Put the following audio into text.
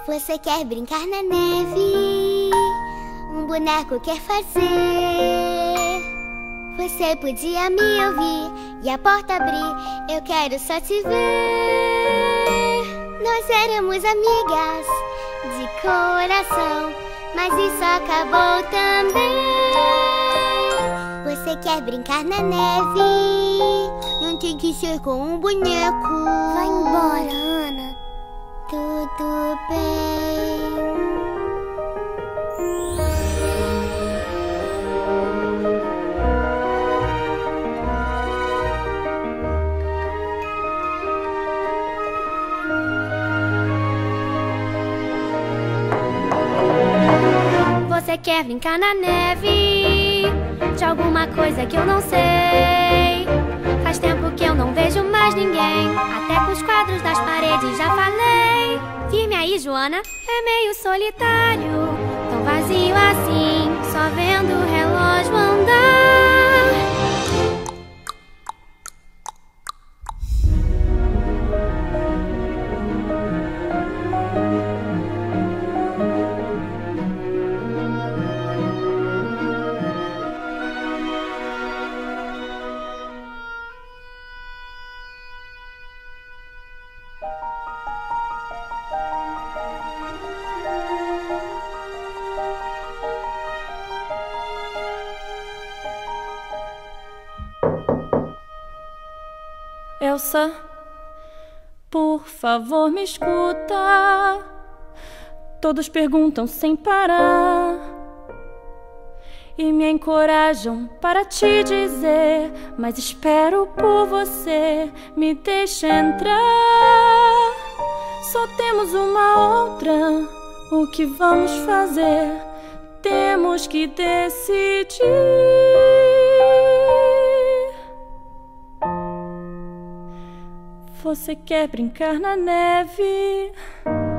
Você quer brincar na neve? Um boneco quer fazer. Você podia me ouvir e a porta abrir. Eu quero só te ver. Nós éramos amigas de coração, mas isso acabou também. Você quer brincar na neve? Não tem que ser com um boneco. Vai embora, Ana. Tudo bem. Você quer brincar na neve de alguma coisa que eu não sei. Faz tempo que eu não vejo mais ninguém. Até com os quadros das paredes já falei. Firme aí, Joana, é meio solitário, tão vazio assim, só vendo o relógio andar. Elsa, por favor, me escuta. Todos perguntam sem parar e me encorajam para te dizer, mas espero por você, me deixa entrar. Só temos uma outra, o que vamos fazer? Temos que decidir. Você quer brincar na neve?